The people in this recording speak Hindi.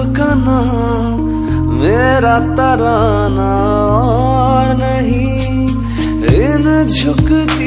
का नाम मेरा तराना और नहीं इन झुकती